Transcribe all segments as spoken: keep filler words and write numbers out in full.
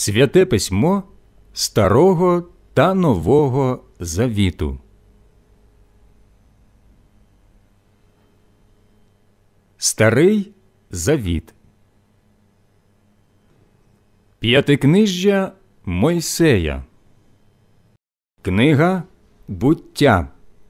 Святе письмо Старого та Нового Завіту. Старий Завіт. П'ятикнижжя Мойсея. Книга Буття.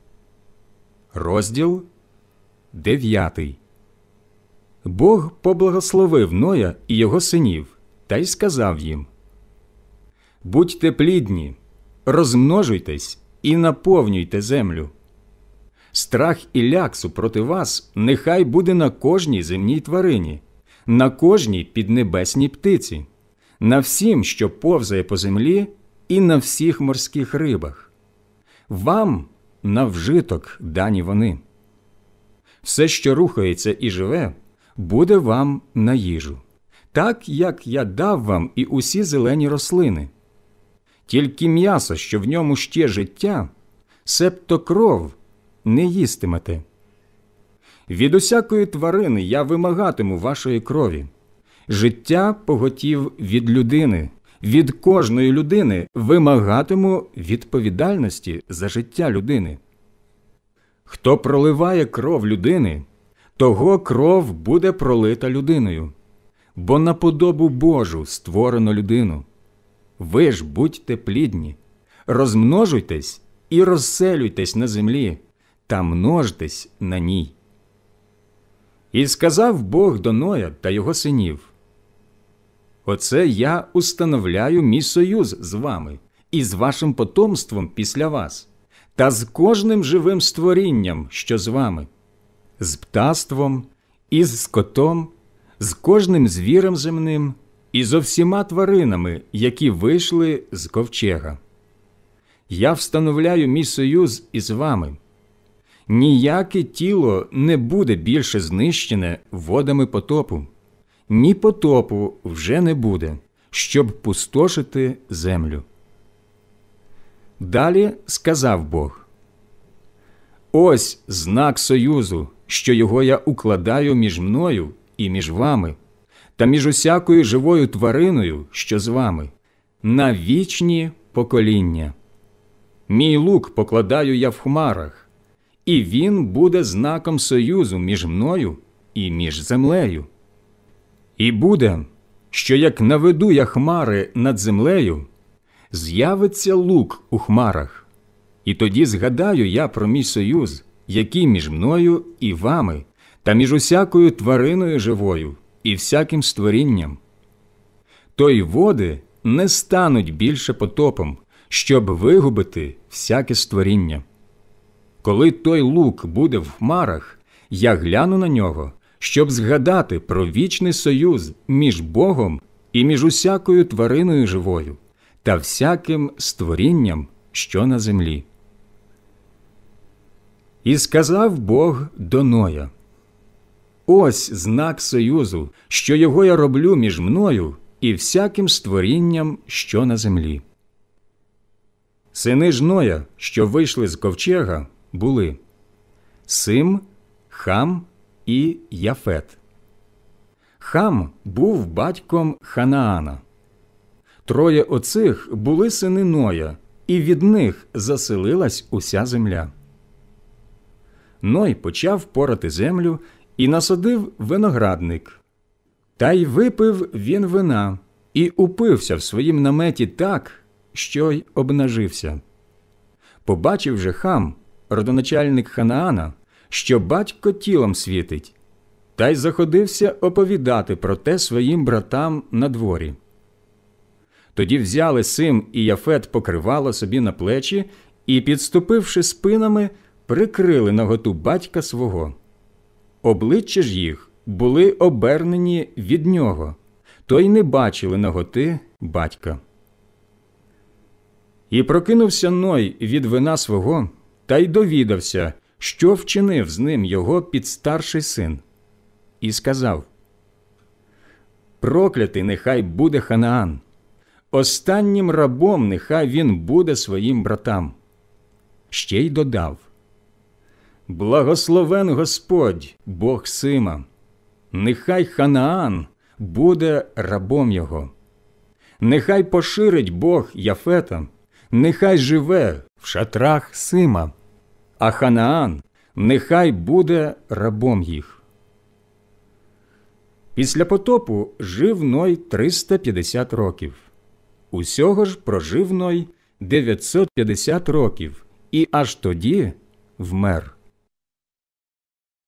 Розділ дев'ятий. Бог поблагословив Ноя і його синів, та й сказав їм: «Будьте плідні, розмножуйтесь і наповнюйте землю. Страх і ляк супроти вас нехай буде на кожній земній тварині, на кожній піднебесній птиці, на всім, що повзає по землі, і на всіх морських рибах. Вам на вжиток дані вони. Все, що рухається і живе, буде вам на їжу, так, як я дав вам і усі зелені рослини. Тільки м'ясо, що в ньому ще життя, себто кров, не їстимете. Від усякої тварини я вимагатиму вашої крові. Життя поготів від людини, від кожної людини вимагатиму відповідальності за життя людини. Хто проливає кров людини, того кров буде пролита людиною, бо на подобу Божу створено людину. Ви ж будьте плідні, розмножуйтесь і розселюйтесь на землі, та множтесь на ній». І сказав Бог до Ноя та його синів: «Оце я установляю мій союз з вами і з вашим потомством після вас, та з кожним живим створінням, що з вами, з птаством, і з скотом, з кожним звірем земним, і зо всіма тваринами, які вийшли з ковчега. Я встановляю мій союз із вами. Ніяке тіло не буде більше знищене водами потопу, ні потопу вже не буде, щоб пустошити землю». Далі сказав Бог: «Ось знак союзу, що його я укладаю між мною і між вами, та між усякою живою твариною, що з вами, на вічні покоління. Мій лук покладаю я в хмарах, і він буде знаком союзу між мною і між землею. І буде, що як наведу я хмари над землею, з'явиться лук у хмарах, і тоді згадаю я про мій союз, який між мною і вами, та між усякою твариною живою і всяким створінням. То й води не стануть більше потопом, щоб вигубити всяке створіння. Коли той лук буде в хмарах, я гляну на нього, щоб згадати про вічний союз між Богом і між усякою твариною живою та всяким створінням, що на землі». І сказав Бог до Ноя: «Ось знак союзу, що його я роблю між мною і всяким створінням, що на землі». Сини ж Ноя, що вийшли з ковчега, були Сим, Хам і Яфет. Хам був батьком Ханаана. Троє оцих були сини Ноя, і від них заселилась уся земля. Ной почав порати землю і насадив виноградник. Та й випив він вина, і упився в своїм наметі так, що й обнажився. Побачив же Хам, родоначальник Ханаана, що батько тілом світить, та й заходився оповідати про те своїм братам на дворі. Тоді взяли Сим і Яфет покривало собі на плечі і, підступивши спинами, прикрили наготу батька свого. Обличчя ж їх були обернені від нього, то й не бачили наготи батька. І прокинувся Ной від вина свого, та й довідався, що вчинив з ним його підстарший син. І сказав: «Проклятий нехай буде Ханаан, останнім рабом нехай він буде своїм братам». Ще й додав: «Благословен Господь, Бог Сима, нехай Ханаан буде рабом його. нехай поширить Бог Яфета, нехай живе в шатрах Сима, а Ханаан нехай буде рабом їх. Після потопу жив Ной триста п'ятдесят років. Усього ж прожив Ной дев'ятсот п'ятдесят років, і аж тоді вмер.